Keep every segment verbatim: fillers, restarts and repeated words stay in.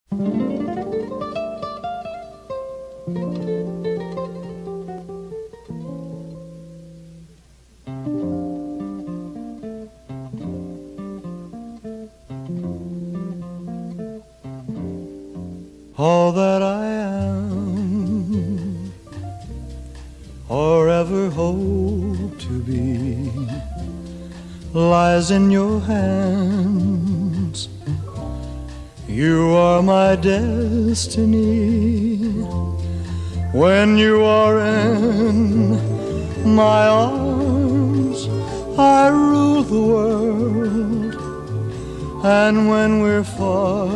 All that I am, or ever hope to be, lies in your hands. You are my destiny. When you are in my arms, I rule the world. And when we're far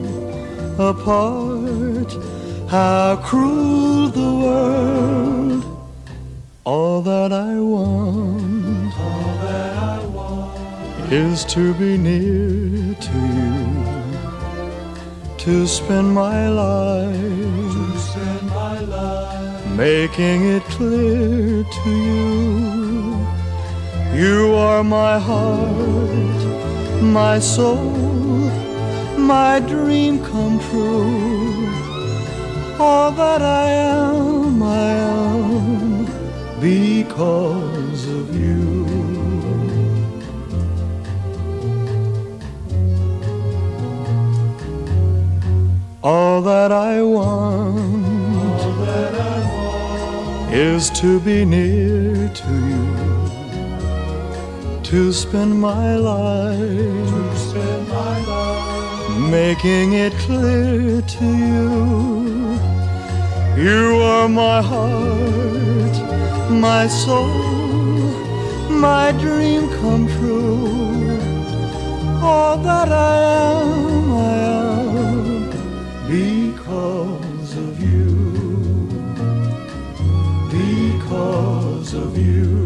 apart, how cruel the world. All that I want, all that I want is to be near to you, to spend my life, to spend my life making it clear to you. You are my heart, my soul, my dream come true. All that I am, I am because of you. All that I want, all that I want is to be near to you, to spend my life, to spend my life making it clear to you. You are my heart, my soul, my dream come true. All that I am, I am because of you, because of you.